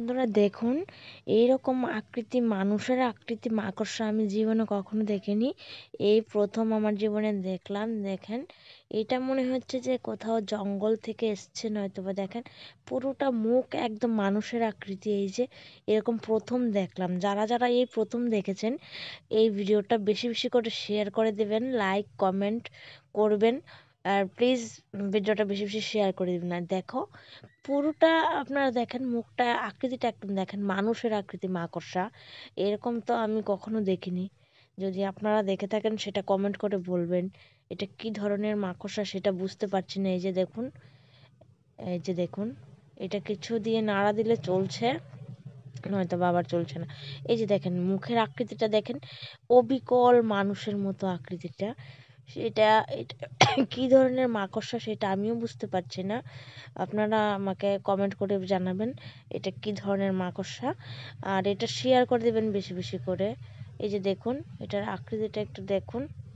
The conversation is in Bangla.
বন্ধুরা দেখুন, এইরকম আকৃতি মানুষের আকৃতি মাকড়সা আমি জীবনে কখনো দেখিনি। এই প্রথম আমার জীবনে দেখলাম। দেখেন, এটা মনে হচ্ছে যে কোথাও জঙ্গল থেকে এসছে, নয়তো বা দেখেন পুরোটা মুখ একদম মানুষের আকৃতি। এই যে এরকম প্রথম দেখলাম। যারা যারা এই প্রথম দেখেছেন, এই ভিডিওটা বেশি বেশি করে শেয়ার করে দেবেন, লাইক কমেন্ট করবেন। আর প্লিজ ভিডিওটা বেশি বেশি শেয়ার করে দেবেন। আর দেখো পুরোটা, আপনারা দেখেন মুখটা আকৃতিটা একদম দেখেন মানুষের আকৃতি মাকড়সা। এরকম তো আমি কখনো দেখিনি। যদি আপনারা দেখে থাকেন সেটা কমেন্ট করে বলবেন। এটা কি ধরনের মাকড়সা সেটা বুঝতে পারছি না। এই যে দেখুন, এই যে দেখুন, এটা কিছু দিয়ে নাড়া দিলে চলছে, নয়তো বা আবার চলছে না। এই যে দেখেন মুখের আকৃতিটা দেখেন, অবিকল মানুষের মতো আকৃতিটা। সেটা এটা কি ধরনের মাকড়সা সেটা আমিও বুঝতে পারছি না। আপনারা আমাকে কমেন্ট করে জানাবেন এটা কি ধরনের মাকড়সা। আর এটা শেয়ার করে দেবেন বেশি বেশি করে। এই যে দেখুন, এটার আকৃতিটা একটু দেখুন।